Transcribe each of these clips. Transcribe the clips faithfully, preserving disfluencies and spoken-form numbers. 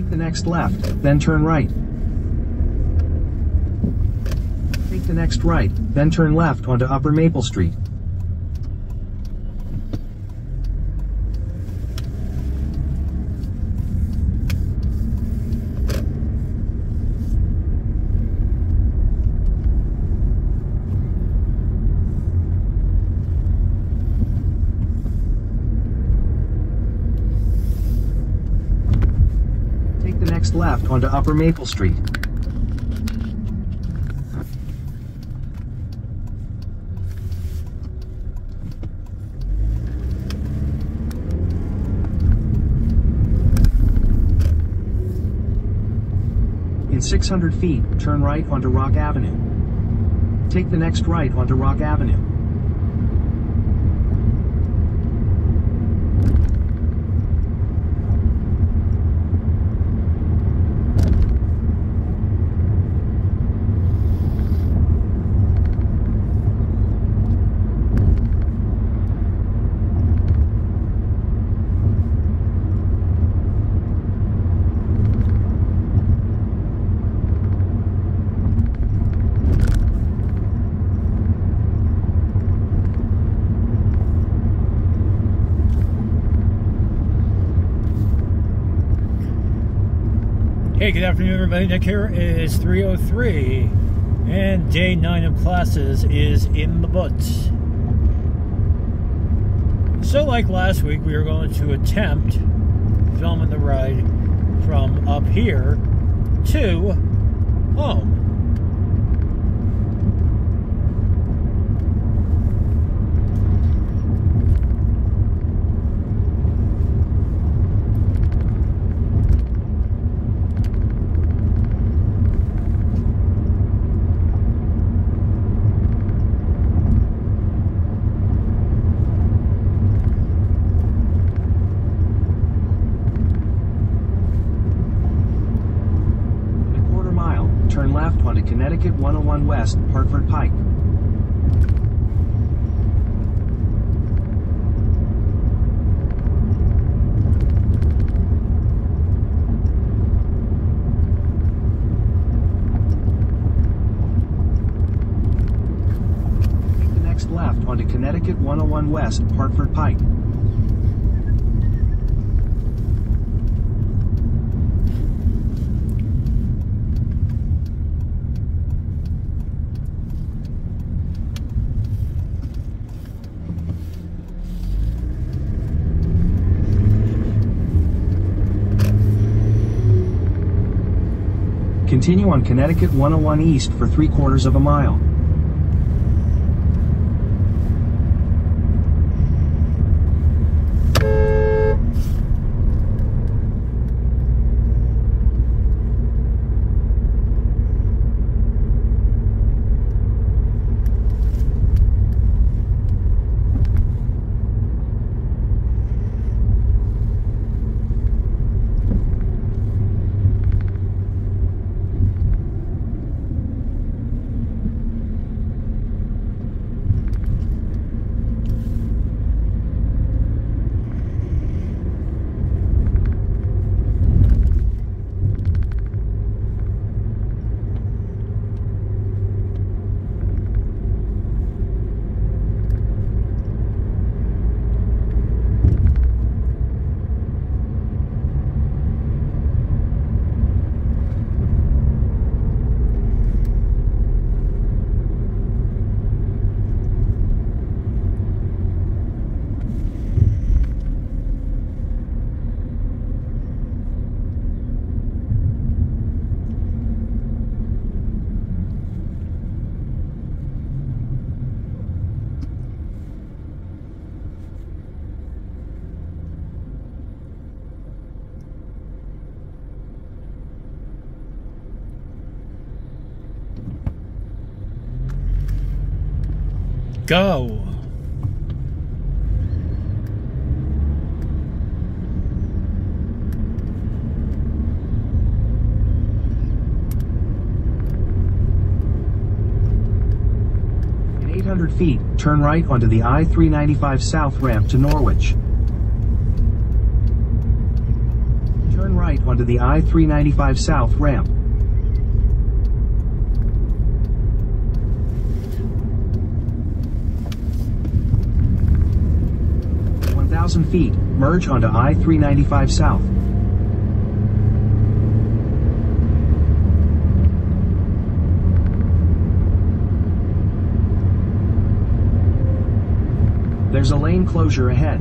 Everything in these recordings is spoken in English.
Take the next left, then turn right. Take the next right, then turn left onto Upper Maple Street. Take the next left onto Upper Maple Street. In six hundred feet, turn right onto Rock Avenue. Take the next right onto Rock Avenue. Hey, good afternoon, everybody. Nick here. It is three oh three, and day nine of classes is in the books. So, like last week, we are going to attempt filming the ride from up here to home. Turn left onto Connecticut one oh one West, Hartford Pike. Take the next left onto Connecticut one oh one West, Hartford Pike. Continue on Connecticut one oh one East for three quarters of a mile. Go! In eight hundred feet, turn right onto the I three ninety-five South ramp to Norwich. Turn right onto the I three ninety-five South ramp. one thousand feet, merge onto I three ninety-five South. There's a lane closure ahead.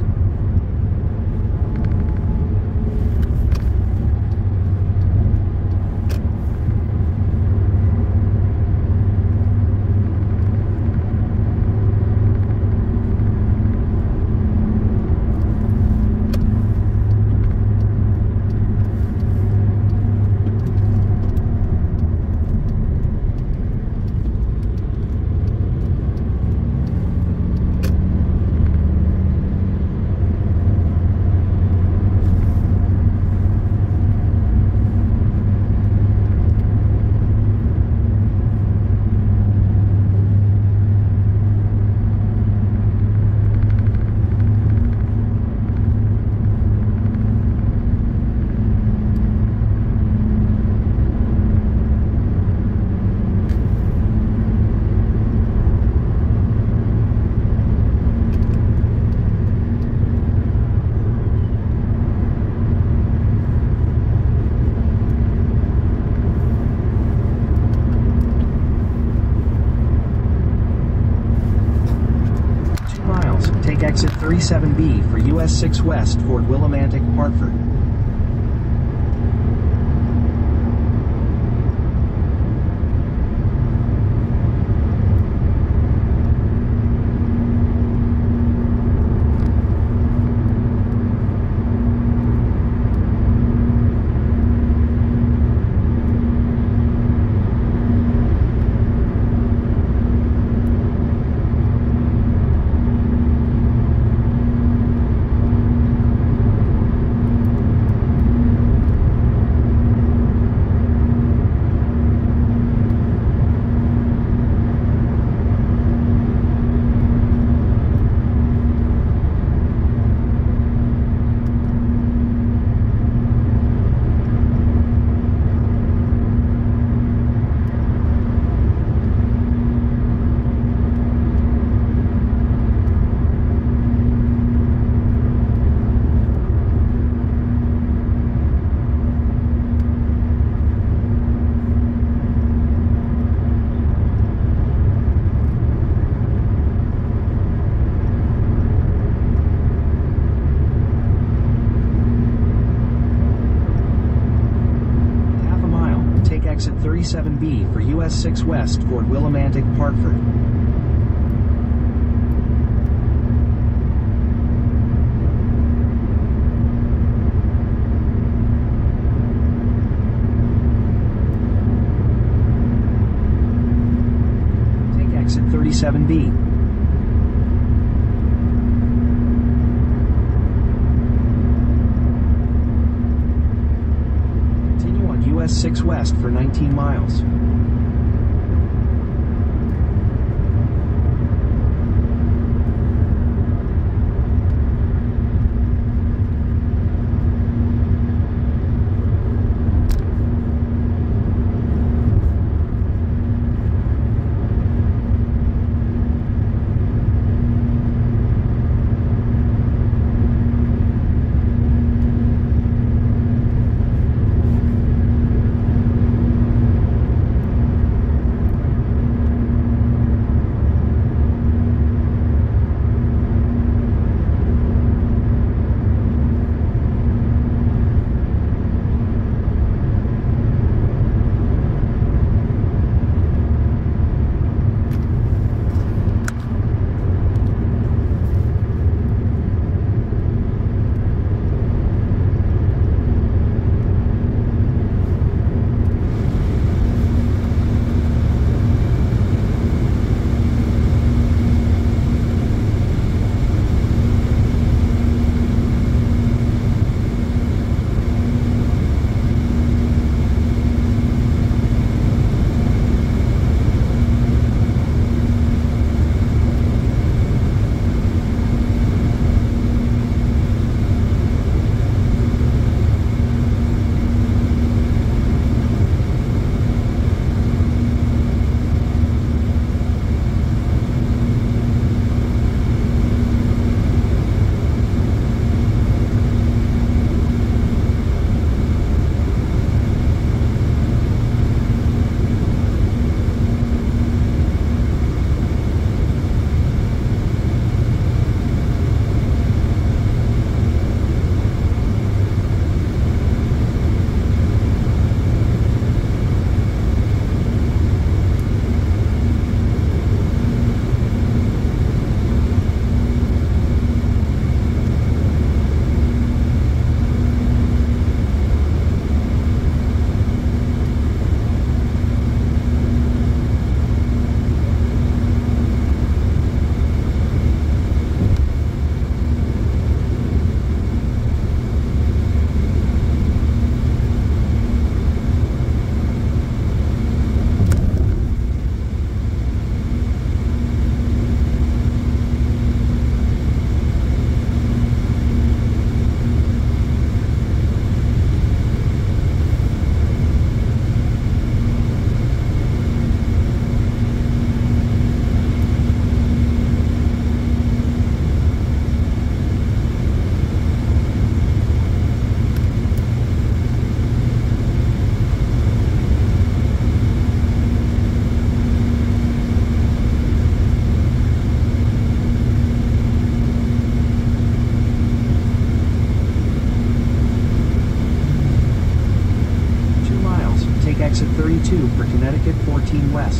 Exit thirty-seven B for U S six West toward Willimantic, Hartford. Exit thirty-seven B for U S six West toward Willimantic, Hartford. Take exit thirty-seven B. U S six West for nineteen miles. thirty-two for Connecticut fourteen West.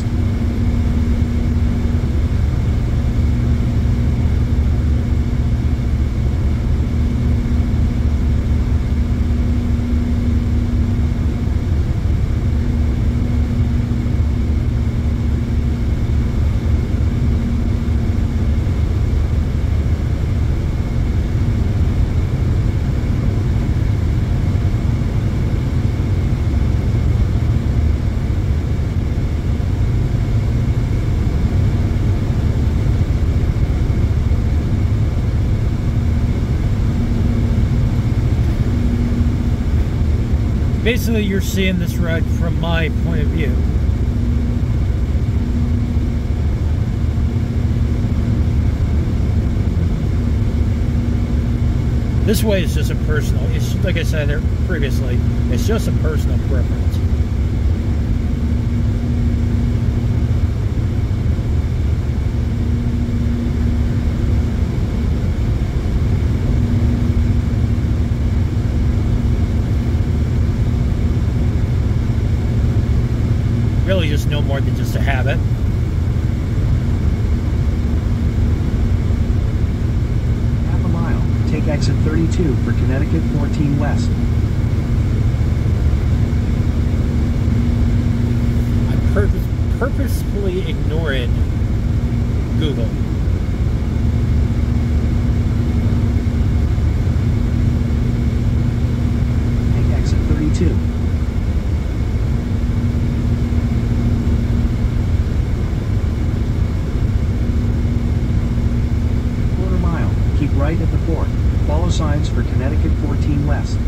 Basically, you're seeing this ride from my point of view. This way is just a personal, it's like I said there previously, it's just a personal preference. Really just no more than just a habit. Half a mile, take exit thirty-two for Connecticut fourteen West. I'm purpose purposefully ignoring Google. Take exit thirty-two. Keep right at the fork. Follow signs for Connecticut fourteen West.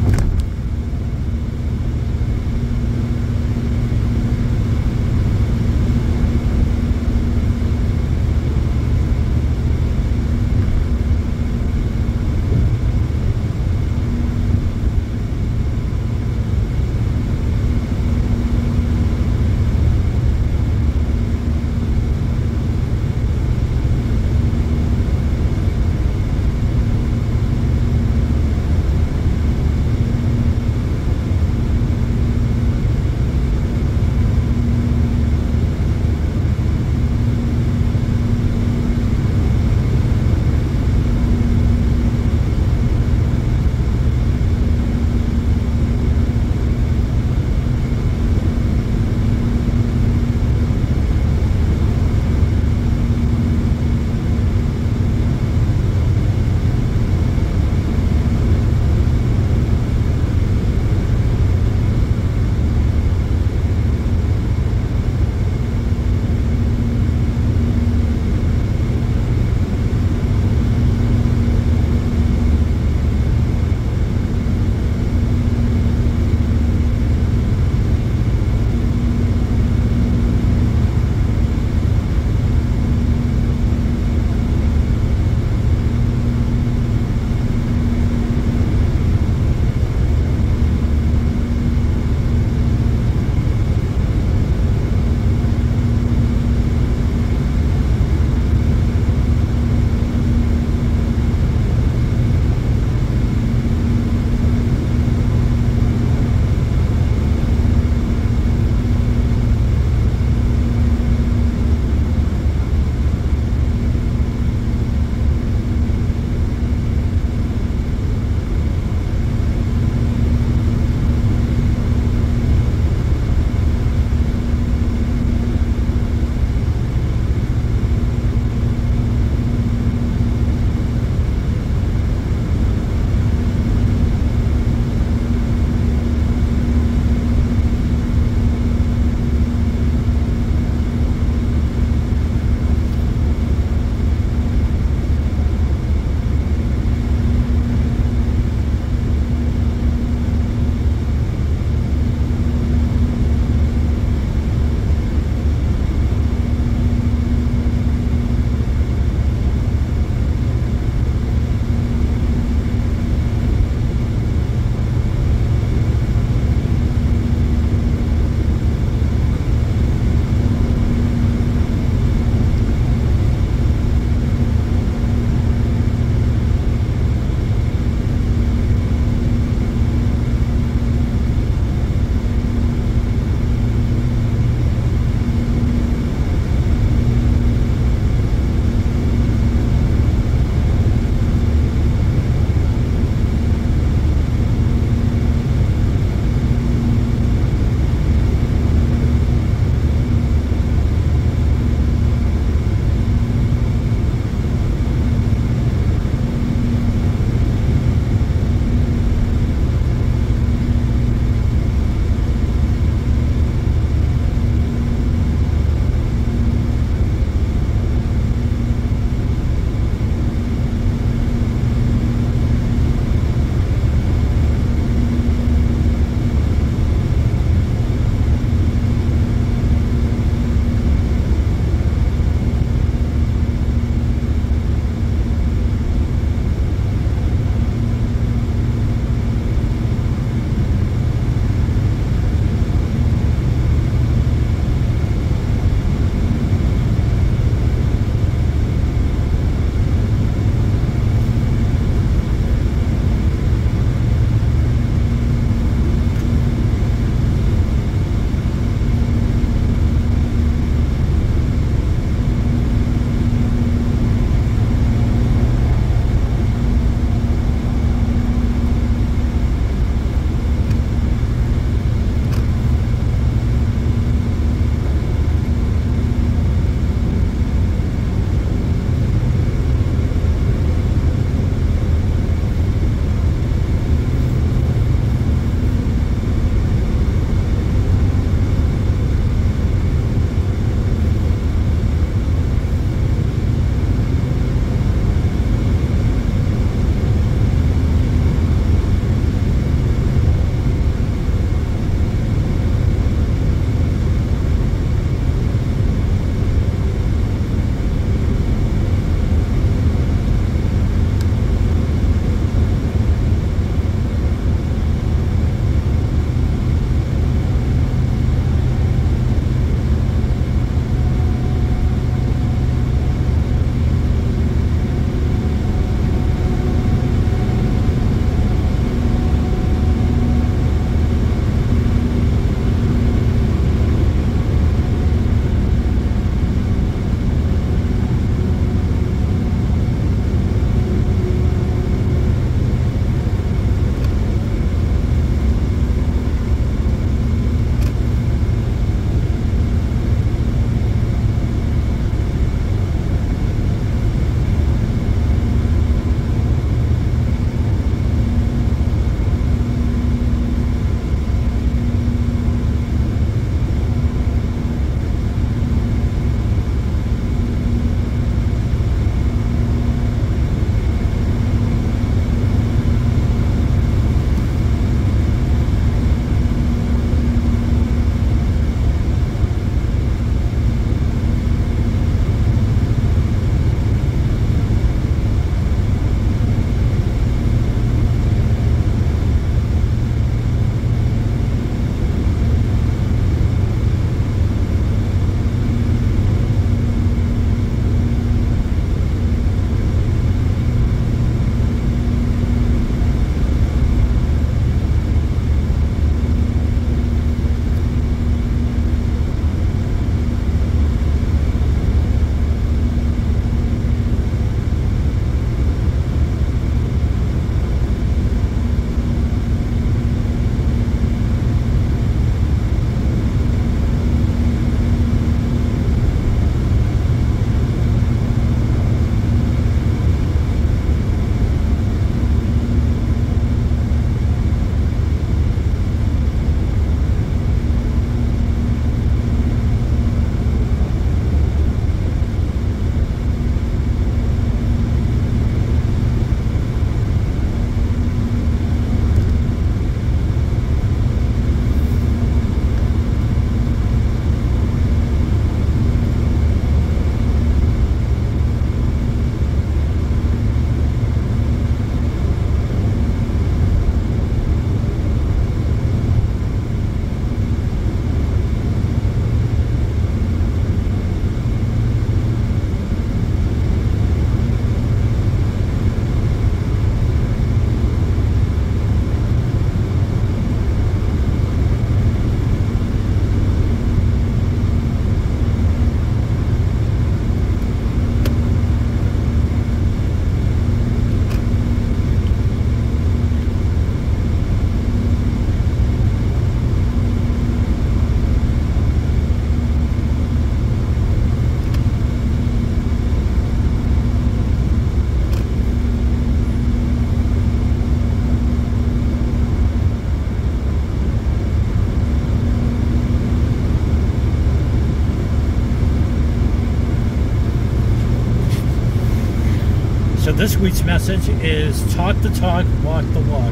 this week's message is talk the talk, walk the walk.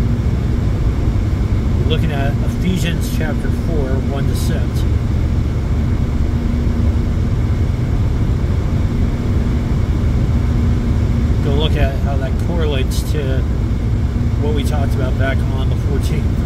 We're looking at Ephesians chapter four, one to six. Go look at how that correlates to what we talked about back on the fourteenth.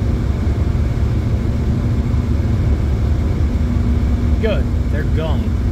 Good. They're gone.